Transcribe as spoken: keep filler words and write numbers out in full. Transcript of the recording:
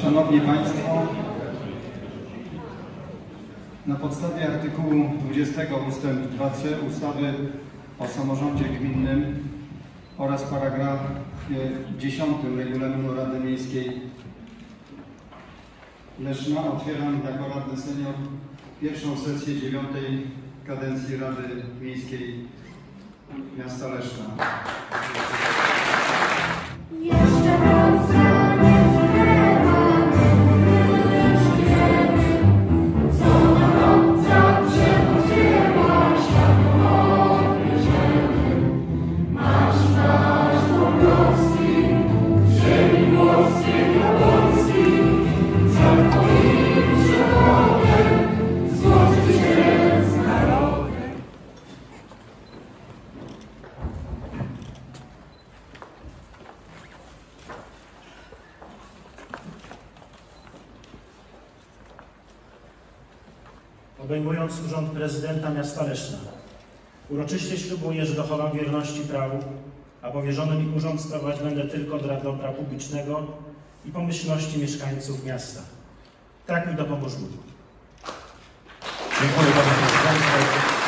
Szanowni Państwo, na podstawie artykułu dwudziestego ustęp dwa c ustawy o samorządzie gminnym oraz paragrafie dziesiątym Regulaminu Rady Miejskiej Leszna otwieram jako radny senior pierwszą sesję dziewiątej kadencji Rady Miejskiej miasta Leszna. Jeszcze raz nie co na obca przechodziła światło obryziemy. Masz nasz Dąbrowski, w ziemi włoskiej do Polski, za twoim przewodem złoży się z narodem. Obejmując urząd prezydenta miasta Leszna, uroczyście ślubuję, że dochowam wierności prawu, a powierzony mi urząd sprawować będę tylko dla dobra publicznego i pomyślności mieszkańców miasta. Tak mi dopomóż Bóg. Dziękuję panu prezydentowi.